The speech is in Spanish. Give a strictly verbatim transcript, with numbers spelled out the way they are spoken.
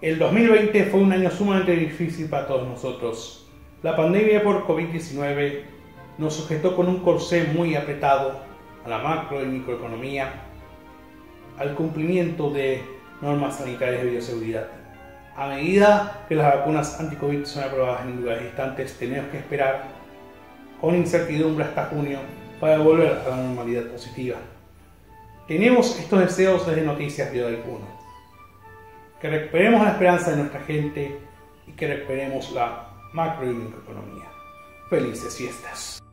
El dos mil veinte fue un año sumamente difícil para todos nosotros. La pandemia por COVID diecinueve nos sujetó con un corsé muy apretado a la macro y microeconomía, al cumplimiento de normas sanitarias de bioseguridad. A medida que las vacunas anti-COVID son aprobadas en lugares distantes, tenemos que esperar con incertidumbre hasta junio para volver a la normalidad positiva. Tenemos estos deseos desde Noticias Viodel uno. Que recuperemos la esperanza de nuestra gente y que recuperemos la macro y microeconomía. Felices fiestas.